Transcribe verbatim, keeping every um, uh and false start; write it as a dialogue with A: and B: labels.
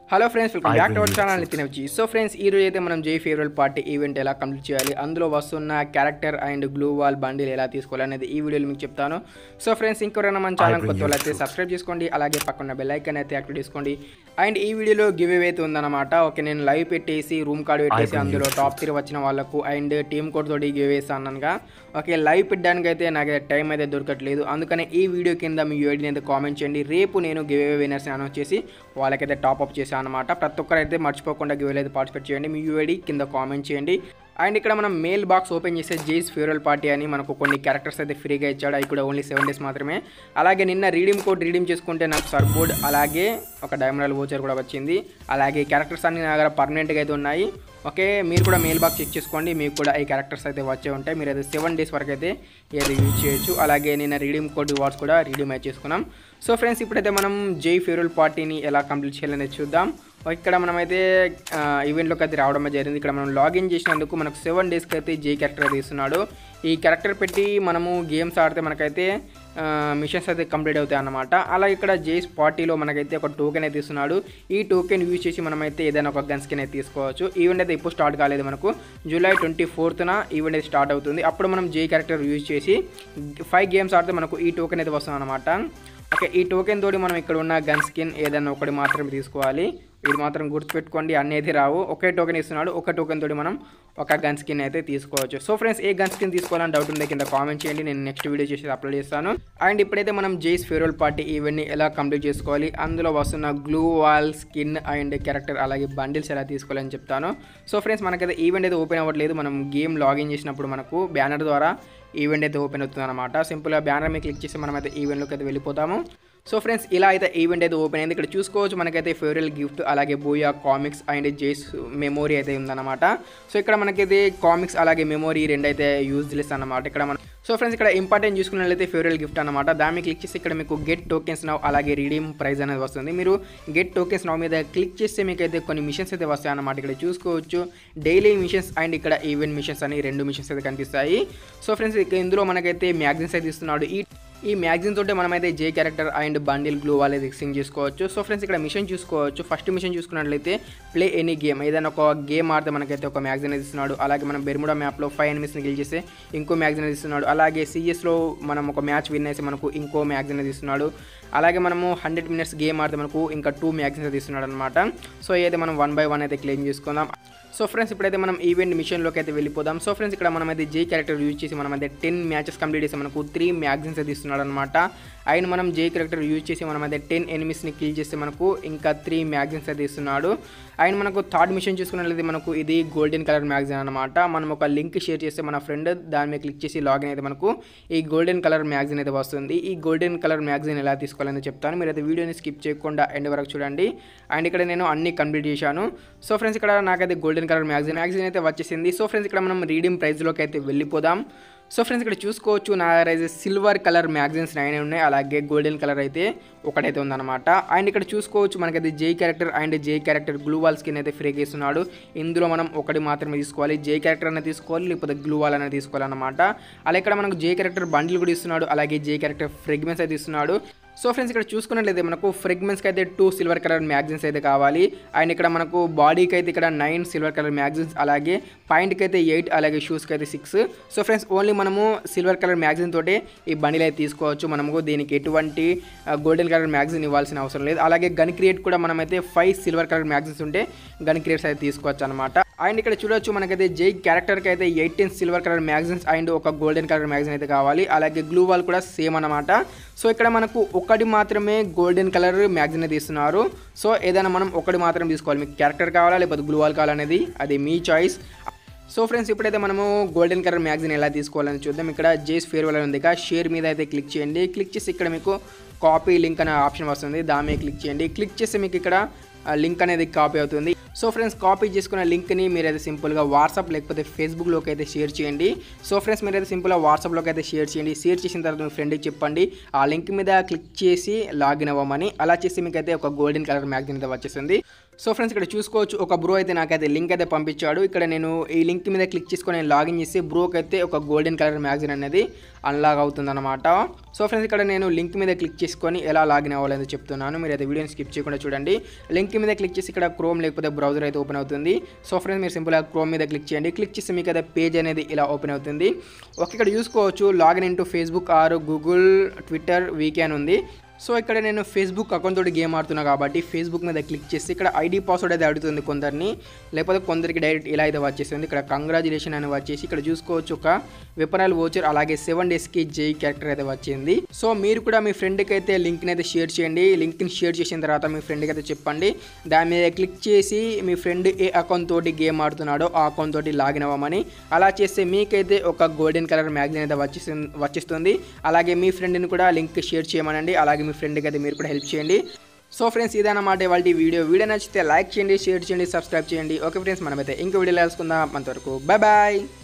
A: Hello friends, welcome back to our channel Nitin వచ్చి. So friends, ఈ రోజు అయితే మనం జై ఫేవరల్ పార్టీ ఈవెంట్ ఎలా కంప్లీట్ చేయాలి, అందులో వస్తున్న character and glue wall bundle ఎలా తీసుకోవాలి అనేది ఈ వీడియోలో మీకు చెప్తాను. సో ఫ్రెండ్స్, ఇంకెవరైనా మన ఛానల్ కొత్త వాళ్ళు అయితే సబ్స్క్రైబ్ చేసుకోండి, అలాగే పక్కన బెల్ ఐకాన్ అయితే యాక్టివేట్ చేసుకోండి. అండ్ ఈ వీడియోలో గివ్ అవే అయితే ఉందన్నమాట. ఓకే, నేను లైవ్ పెట్టేసి రూమ్ కార్డ్ పెట్టేసి అందులో టాప్ త్రీ వచ్చిన వాళ్ళకు అండ్ టీమ్ కోడ్ తోటి గివ్ అవే అన్నానుగా. ఓకే, లైవ్ పెట్టడానికి అయితే నాకు టైం అయితే దొరకట్లేదు, అందుకనే ఈ వీడియో కింద మీ యూఐడిని అయితే కామెంట్ చేయండి. రేపు నేను గివ్ అవే విన్నర్స్ని అనౌన్స్ చేసి వాళ్ళకైతే టాప్అప్ చేశాను అనమాట. ప్రతి ఒక్కరైతే మర్చిపోకుండా గివ్ అవే అయితే పార్టిసిపేట్ చేయండి. మీ యూఐడి కింద కామెంట్ చేయండి. అండ్ ఇక్కడ మనం మెయిల్ బాక్స్ ఓపెన్ చేస్తే జైస్ ఫేవరల్ పార్టీ అని మనకు కొన్ని క్యారెక్టర్స్ అయితే ఫ్రీగా ఇచ్చాడు. అవి కూడా ఓన్లీ సెవెన్ డేస్ మాత్రమే. అలాగే నిన్న రీడీమ్ కోడ్ రీడీమ్ చేసుకుంటే నాకు సర్బోర్డ్ అలాగే ఒక డైమండ్ వోచర్ కూడా వచ్చింది. అలాగే క్యారెక్టర్స్ అన్ని నా దగ్గర పర్మనెంట్గా అయితే ఉన్నాయి. ఓకే, మీరు కూడా మెయిల్ బాక్స్ చెక్ చేసుకోండి, మీకు కూడా ఈ క్యారెక్టర్స్ అయితే వచ్చే ఉంటాయి. మీరు అయితే సెవెన్ డేస్ వరకు అయితే ఏది యూజ్ చేయొచ్చు. అలాగే నిన్న రీడీమ్ కోడ్ రివార్డ్స్ కూడా రీడీమ్ అయితే చేసుకున్నాం. సో ఫ్రెండ్స్, ఇప్పుడైతే మనం జై ఫేవరల్ పార్టీని ఎలా కంప్లీట్ చేయాలనేది చూద్దాం. ఇక్కడ మనమైతే ఈవెంట్లోకి అయితే రావడం జరిగింది. ఇక్కడ మనం లాగిన్ చేసినందుకు మనకు సెవెన్ డేస్కి అయితే జే క్యారెక్టర్ అయితే ఇస్తున్నాడు. ఈ క్యారెక్టర్ పెట్టి మనము గేమ్స్ ఆడితే మనకైతే మిషన్స్ అయితే కంప్లీట్ అవుతాయి అన్నమాట. అలా ఇక్కడ జేస్ పార్టీలో మనకైతే ఒక టోకెన్ అయితే ఇస్తున్నాడు. ఈ టోకెన్ యూజ్ చేసి మనమైతే ఏదైనా ఒక గన్ స్కిన్ అయితే తీసుకోవచ్చు. ఈవెంట్ అయితే ఇప్పుడు స్టార్ట్ కాలేదు, మనకు జూలై ట్వంటీ ఫోర్త్న ఈవెంట్ అయితే స్టార్ట్ అవుతుంది. అప్పుడు మనం జే క్యారెక్టర్ యూజ్ చేసి ఫైవ్ గేమ్స్ ఆడితే మనకు ఈ టోకెన్ అయితే వస్తుంది అనమాట. ఓకే, ఈ టోకెన్ తోటి మనం ఇక్కడ ఉన్న గన్ స్కిన్ ఏదైనా ఒకటి మాత్రమే తీసుకోవాలి. ఇది మాత్రం గుర్తుపెట్టుకోండి, అన్నీ అయితే రావు. ఒకే టోకెన్ ఇస్తున్నాడు, ఒక టోకెన్ తోటి మనం ఒక గన్ స్కిన్ అయితే తీసుకోవచ్చు. సో ఫ్రెండ్స్, ఏ గన్ స్కిన్ తీసుకోవాలని డౌట్ ఉంటే కింద కామెంట్ చేయండి, నేను నెక్స్ట్ వీడియో చేసి అప్లోడ్ చేస్తాను. అండ్ ఇప్పుడైతే మనం జైస్ ఫేవరల్ పార్టీ ఈవెంట్ని ఎలా కంప్లీట్ చేసుకోవాలి, అందులో వస్తున్న glue wall skin and character అలాగే బండిల్స్ ఎలా తీసుకోవాలని చెప్తాను. సో ఫ్రెండ్స్, మనకైతే ఈవెంట్ అయితే ఓపెన్ అవ్వట్లేదు. మనం గేమ్ లాగిన్ చేసినప్పుడు మనకు బ్యానర్ ద్వారా ఈవెంట్ అయితే ఓపెన్ అవుతుంది అనమాట. సింపుల్గా బ్యానర్ మీద క్లిక్ చేసి మనం అయితే ఈవెంట్లోకి అయితే వెళ్ళిపోతాము. సో ఫ్రెండ్స్, ఇలా అయితే ఈవెంట్ అయితే ఓపెన్ అయింది. ఇక్కడ చూసుకోవచ్చు మనకైతే ఫేవరల్ గిఫ్ట్ అలాగే booyah comics and J's memory అయితే ఉందన్నమాట. సో ఇక్కడ మనకైతే కామిక్స్ అలాగే మెమోరీ రెండు అయితే యూజ్లెస్ అన్నమాట. ఇక్కడ మనం సో ఫ్రెండ్స్, ఇక్కడ ఇంపార్టెంట్ చూసుకున్నట్లయితే ఫేవరల్ గిఫ్ట్ అనమాట. దాన్ని క్లిక్ చేసి ఇక్కడ మీకు గెట్ టోకెన్స్ నౌ అలాగే రీడీమ్ ప్రైజ్ అనేది వస్తుంది. మీరు గెట్ టోకెన్స్ నౌ మీద క్లిక్ చేస్తే మీకు అయితే కొన్ని మిషన్స్ అయితే వస్తాయి అన్నమాట. ఇక్కడ చూసుకోవచ్చు డైలీ మిషన్స్ అండ్ ఇక్కడ ఈవెంట్ మిషన్స్ అని రెండు మిషన్స్ అయితే కనిపిస్తాయి. సో ఫ్రెండ్స్, ఇందులో మనకైతే మ్యాగజైన్స్ అయితే ఇస్తున్నాడు. ఈ ఈ మ్యాగజైన్ తోటే మనమైతే J character and bundle glue wall అయితే ఎక్స్చేంజ్ చేసుకోవచ్చు. సో ఫ్రెండ్స్, ఇక్కడ మిషన్ చూసుకోవచ్చు. ఫస్ట్ మిషన్ చూసుకున్నట్లయితే ప్లే ఎనీ గేమ్, ఏదైనా ఒక గేమ్ ఆడితే మనకైతే ఒక మ్యాగజైన్ అయితే ఇస్తున్నాడు. అలాగే మనం బెర్ముడా మ్యాప్లో ఫైవ్ ఎనిమిస్ని గిల్ చేస్తే ఇంకో మ్యాగజైన్ అయితే ఇస్తున్నాడు. అలాగే సిఎస్లో మనం ఒక మ్యాచ్ విన్ అయితే మనకు ఇంకో మ్యాగజైన్ అయితే ఇస్తున్నాడు. అలాగే మనము హండ్రెడ్ మినిట్స్ గేమ్ ఆడితే మనకు ఇంకా టూ మ్యాగజైన్స్ అయితే ఇస్తున్నాడు అనమాట. సో అయితే మనం వన్ బై వన్ అయితే క్లెయిమ్ చేసుకుందాం. సో ఫ్రెండ్స్, ఇప్పుడైతే మనం ఈవెంట్ మిషన్లోకి అయితే వెళ్ళిపోదాం. సో ఫ్రెండ్స్, ఇక్కడ మనమైతే జే క్యారెక్టర్ యూజ్ చేసి మనమైతే టెన్ మ్యాచెస్ కంప్లీట్ చేసి మనకు త్రీ మ్యాగజైన్స్ అయితే ఇస్తున్నాడు అనమాట. అండ్ మనం జే క్యారెక్టర్ యూజ్ చేసి మనమైతే టెన్ ఎనిమిస్ని కిల్ చేస్తే మనకు ఇంకా త్రీ మ్యాగజైన్స్ అయితే ఇస్తున్నాడు. అండ్ మనకు థర్డ్ మిషన్ చూసుకున్నట్లయితే మనకు ఇది గోల్డెన్ కలర్ మ్యాగజైన్ అనమాట. మనం ఒక లింక్ షేర్ చేస్తే మన ఫ్రెండ్ దాని మీద క్లిక్ చేసి లాగిన్ అయితే మనకు ఈ గోల్డెన్ కలర్ మ్యాగజైన్ అయితే వస్తుంది. ఈ గోల్డెన్ కలర్ మ్యాగజైన్ ఎలా తీసుకోవాలని చెప్తాను, మీరు అయితే వీడియోని స్కిప్ చేయకుండా ఎండ్ వరకు చూడండి. అండ్ ఇక్కడ నేను అన్ని కంప్లీట్ చేశాను. సో ఫ్రెండ్స్, ఇక్కడ నాకైతే గోల్డెన్ కలర్ మ్యాగజైన్ మ్యాగజైన్ అయితే వచ్చేసింది. సో ఫ్రెండ్స్, ఇక్కడ మనం రీడీమ్ ప్రైజ్లోకి అయితే వెళ్ళిపోదాం. సో ఫ్రెండ్స్, ఇక్కడ చూసుకోవచ్చు నా దగ్గర సిల్వర్ కలర్ మ్యాగజైన్స్ నైన్ ఉన్నాయి, అలాగే గోల్డెన్ కలర్ అయితే ఒకటైతే ఉందన్నమాట. అండ్ ఇక్కడ చూసుకోవచ్చు మనకైతే J character and J character glue wall skin అయితే ఫ్రీగా ఇస్తున్నాడు. ఇందులో మనం ఒకటి మాత్రమే తీసుకోవాలి, జే క్యారెక్టర్ అనేది తీసుకోవాలి లేకపోతే గ్లూ వాల్ అనేది తీసుకోవాలన్నమాట. అలా ఇక్కడ మనకు జే క్యారెక్టర్ బండిల్ కూడా ఇస్తున్నాడు, అలాగే జే క్యారెక్టర్ ఫ్రెగ్మెంట్స్ అయితే ఇస్తున్నాడు. సో ఫ్రెండ్స్, ఇక్కడ చూసుకున్నట్లయితే మనకు ఫ్రెగ్మెంట్స్కి అయితే టూ సిల్వర్ కలర్ మ్యాగజైన్స్ అయితే కావాలి. అండ్ ఇక్కడ మనకు బాడీకి అయితే ఇక్కడ నైన్ సిల్వర్ కలర్ మ్యాగజైన్స్, అలాగే పాయింట్కి అయితే ఎయిట్, అలాగే షూస్కి అయితే సిక్స్. సో ఫ్రెండ్స్, ఓన్లీ మనము సిల్వర్ కలర్ మ్యాగజైన్ తోటే ఈ బండిల్ అయితే తీసుకోవచ్చు. మనము దీనికి ఎటువంటి గోల్డెన్ కలర్ మ్యాగజైన్ ఇవ్వాల్సిన అవసరం లేదు. అలాగే గన్ క్రియేట్ కూడా మనమైతే ఫైవ్ సిల్వర్ కలర్ మ్యాగజైన్స్ ఉంటే గన్ క్రియేట్స్ అయితే తీసుకోవచ్చు అనమాట. అండ్ ఇక్కడ చూడొచ్చు మనకైతే జై క్యారెక్టర్కి అయితే eighteen silver colour magazines and ఒక గోల్డెన్ కలర్ మ్యాగజైన్ అయితే కావాలి. అలాగే గ్లూ వాల్ కూడా సేమ్ అనమాట. సో ఇక్కడ మనకు ఒకటి మాత్రమే గోల్డెన్ కలర్ మ్యాగజైన్ అయితే ఇస్తున్నారు. సో ఏదైనా మనం ఒకటి మాత్రం తీసుకోవాలి, మీకు క్యారెక్టర్ కావాలా లేకపోతే గ్లూ వాల్ కావాలనేది అది మీ చాయిస్. సో ఫ్రెండ్స్, ఇప్పుడైతే మనము గోల్డెన్ కలర్ మ్యాగజైన్ ఎలా తీసుకోవాలని చూద్దాం. ఇక్కడ జేస్ ఫేర్వెల్ ఉంది, ఇక షేర్ మీద అయితే క్లిక్ చేయండి. క్లిక్ చేసి ఇక్కడ మీకు కాపీ లింక్ అనే ఆప్షన్ వస్తుంది, దాని మీద క్లిక్ చేయండి. క్లిక్ చేస్తే మీకు ఇక్కడ లింక్ అనేది కాపీ అవుతుంది. సో ఫ్రెండ్స్, కాపీ చేసుకున్న లింక్ని మీరైతే సింపుల్గా వాట్సాప్ లేకపోతే ఫేస్బుక్లోకి అయితే షేర్ చేయండి. సో ఫ్రెండ్స్, మీరైతే సింపుల్గా వాట్సాప్లోకి అయితే షేర్ చేయండి. షేర్ చేసిన తర్వాత మీ ఫ్రెండ్కి చెప్పండి ఆ లింక్ మీద క్లిక్ చేసి లాగిన్ అవ్వమని. అలా చేసి మీకు అయితే ఒక గోల్డెన్ కలర్ మ్యాగజైన్ అయితే వచ్చేసింది. సో ఫ్రెండ్స్, ఇక్కడ చూసుకోవచ్చు ఒక బ్రో అయితే నాకైతే లింక్ అయితే పంపించాడు. ఇక్కడ నేను ఈ లింక్ మీద క్లిక్ చేసుకొని నేను లాగిన్ చేసి బ్రోకి అయితే ఒక గోల్డెన్ కలర్ మ్యాగజైన్ అనేది అన్లాగ్ అవుతుందన్నమాట. సో ఫ్రెండ్స్ ఇక్కడ నేను లింక్ మీద క్లిక్ చేసుకొని ఎలా లాగిన్ అవ్వాలని చెప్తున్నాను. మీరు అయితే వీడియోని స్కిప్ చేయకుండా చూడండి. లింక్ మీద క్లిక్ చేసి ఇక్కడ క్రోమ్ లేకపోతే బ్రౌజర్ అయితే ఓపెన్ అవుతుంది. సో ఫ్రెండ్స్ మీరు సింపుల్గా క్రోమ్ మీద క్లిక్ చేయండి. క్లిక్ చేసి మీకు అయితే పేజ్ అనేది ఇలా ఓపెన్ అవుతుంది. ఓకే, ఇక్కడ చూసుకోవచ్చు login into Facebook or Google, Twitter, వీకెన్ ఉంది. సో ఇక్కడ నేను ఫేస్బుక్ అకౌంట్ తోటి గేమ్ ఆడుతున్నా కాబట్టి ఫేస్బుక్ మీద క్లిక్ చేసి ఇక్కడ ఐడి పాస్వర్డ్ అయితే అడుగుతుంది కొందరిని, లేకపోతే కొందరికి డైరెక్ట్ ఇలా అయితే వచ్చేస్తుంది. ఇక్కడ కంగ్రాచులేషన్ అని వచ్చేసి ఇక్కడ చూసుకోవచ్చు ఒక వెపనల్ వోచర్, అలాగే సెవెన్ డేస్కి జై క్యారెక్టర్ అయితే వచ్చింది. సో మీరు కూడా మీ ఫ్రెండ్కి అయితే లింక్ని అయితే షేర్ చేయండి. లింక్ని షేర్ చేసిన తర్వాత మీ ఫ్రెండ్కి అయితే చెప్పండి. దాని మీద క్లిక్ చేసి మీ ఫ్రెండ్ ఏ అకౌంట్ తోటి గేమ్ ఆడుతున్నాడో ఆ అకౌంట్ తోటి లాగిన్ అవ్వమని. అలా చేస్తే మీకైతే ఒక గోల్డెన్ కలర్ మ్యాగ్జిన్ అయితే వచ్చేసి వచ్చేస్తుంది. అలాగే మీ ఫ్రెండ్ని కూడా లింక్ షేర్ చేయమనండి. అలాగే మీ ఫ్రెండ్కి అయితే మీరు కూడా హెల్ప్ చేయండి. సో ఫ్రెండ్స్ ఇదన్నమాట వాళ్ళ వీడియో. వీడియో నచ్చితే లైక్ చేయండి, షేర్ చేయండి, సబ్స్క్రైబ్ చేయండి. ఓకే ఫ్రెండ్స్, మనమైతే ఇంకో వీడియోలో కలుసుకుందాం. అంతవరకు బాయ్ బాయ్.